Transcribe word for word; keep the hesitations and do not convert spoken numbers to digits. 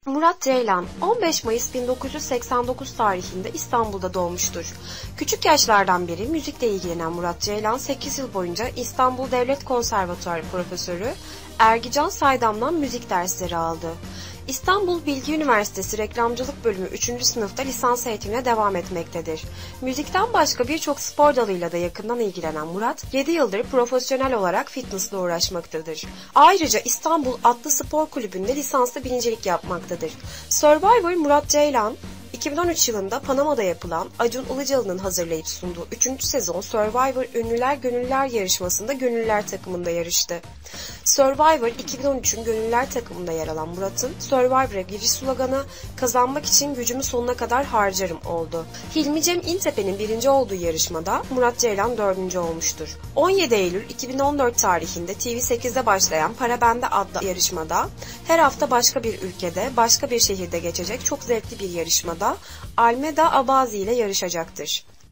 Murat Ceylan, on beş Mayıs bin dokuz yüz seksen dokuz tarihinde İstanbul'da doğmuştur. Küçük yaşlardan beri müzikle ilgilenen Murat Ceylan, sekiz yıl boyunca İstanbul Devlet Konservatuarı Profesörü Ergican Saydam'dan müzik dersleri aldı. İstanbul Bilgi Üniversitesi Reklamcılık Bölümü üçüncü sınıfta lisans eğitimine devam etmektedir. Müzikten başka birçok spor dalıyla da yakından ilgilenen Murat, yedi yıldır profesyonel olarak fitnessle uğraşmaktadır. Ayrıca İstanbul Atlı Spor Kulübü'nde lisanslı birincilik yapmaktadır. Survivor Murat Ceylan, iki bin on üç yılında Panama'da yapılan Acun Ilıcalı'nın hazırlayıp sunduğu üçüncü sezon Survivor Ünlüler Gönüllüler yarışmasında Gönüllüler takımında yarıştı. Survivor iki bin on üçün Gönüllüler takımında yer alan Murat'ın Survivor'a giriş sloganı "Kazanmak için gücümü sonuna kadar harcarım" oldu. Hilmi Cem İntepe'nin birinci olduğu yarışmada Murat Ceylan dördüncü olmuştur. on yedi Eylül iki bin on dört tarihinde T V sekizde başlayan Para Bende adlı yarışmada her hafta başka bir ülkede, başka bir şehirde geçecek çok zevkli bir yarışmada Almeda Abazi ile yarışacaktır.